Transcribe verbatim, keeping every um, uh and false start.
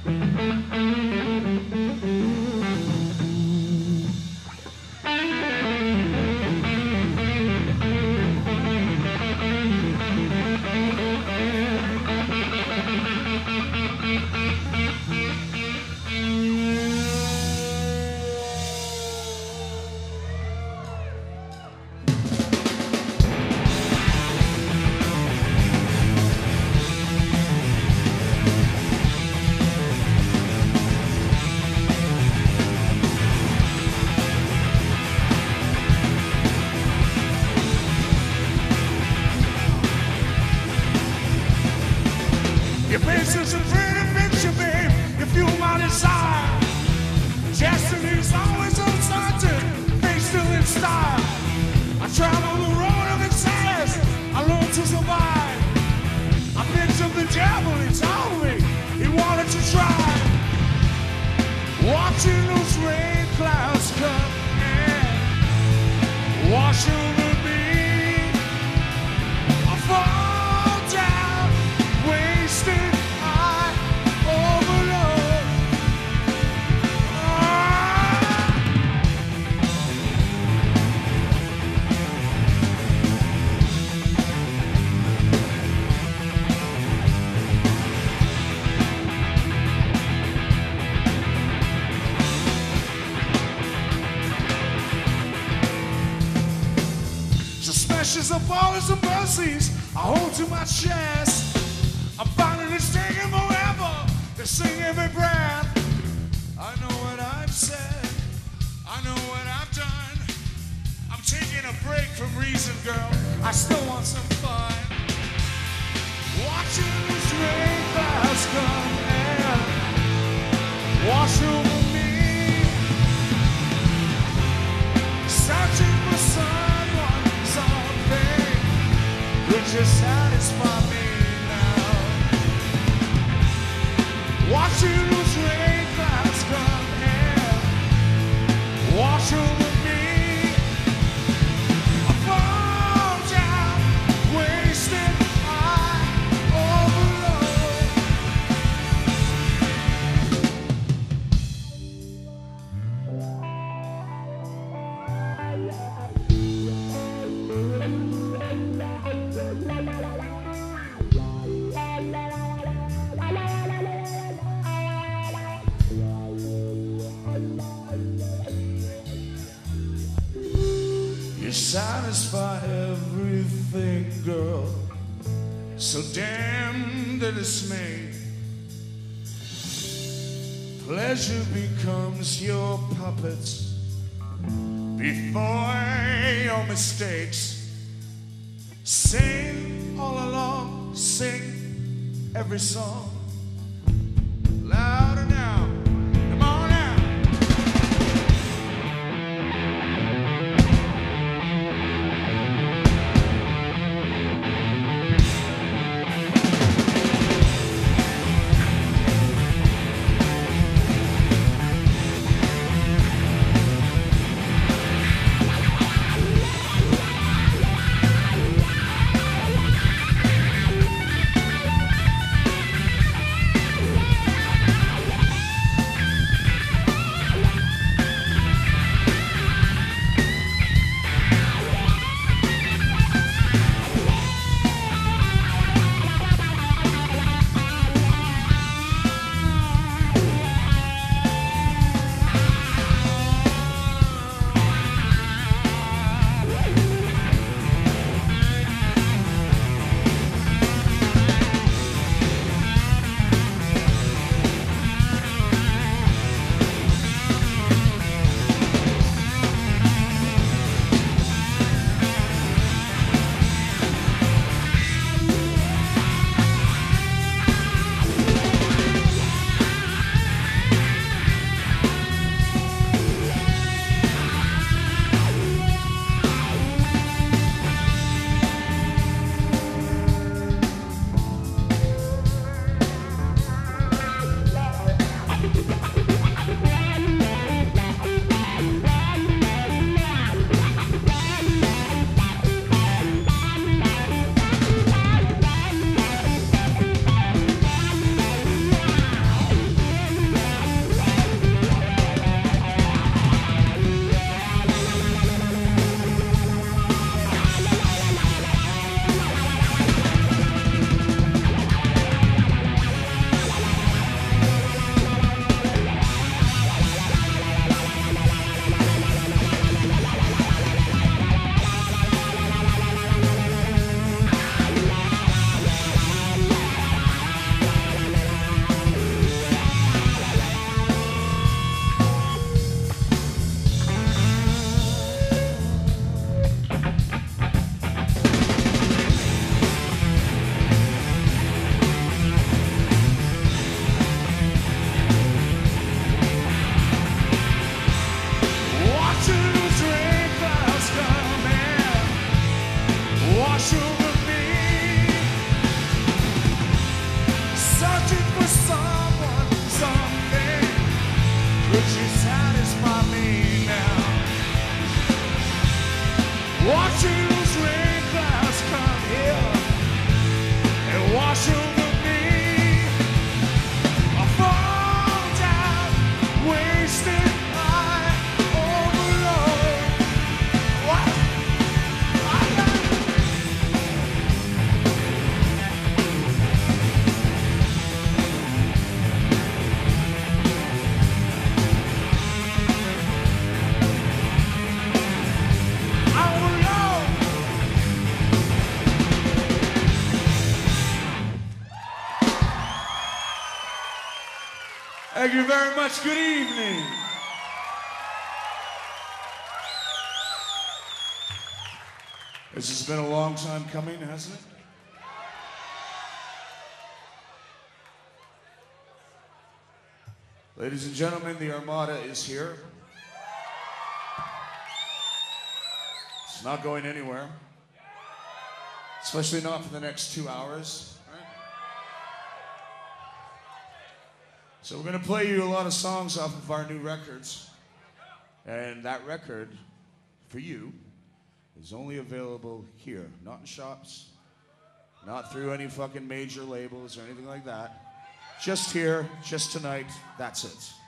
Your face is a pretty picture, babe. You fuel my desire. Destiny's always uncertain, face still in style. I travel the road of excess, I learn to survive. I picked up the devil, he told me he wanted to try. Watching those rain clouds come and wash over me. I fall down, wasted, I overload. Ah. Suspicious of ballers and mercies I hold to my chest. I'm finding it's taking forever to sing every breath. I know what I've said, I know what I've done. I'm taking a break from reason, girl. I still want some fun. Watching this rain clouds come and wash over me. Searching for someone, something could just satisfy me now. Watching those rain clouds come and wash over me. I fall down, wasted, I overload. You satisfy everything, girl, so damn the dismay. Pleasure becomes your puppet before your mistakes. Sing all along, sing every song. Louder now, come on now. searching for someone, something. Could you satisfy me now? Watching those rain clouds come here and wash over me. I fall down, wasted, I overload. What? I Thank you very much. Good evening. This has been a long time coming, hasn't it? Ladies and gentlemen, the Armada is here. It's not going anywhere, especially not for the next two hours. So we're going to play you a lot of songs off of our new records. And that record, for you, is only available here. Not in shops, not through any fucking major labels or anything like that. Just here, just tonight, that's it.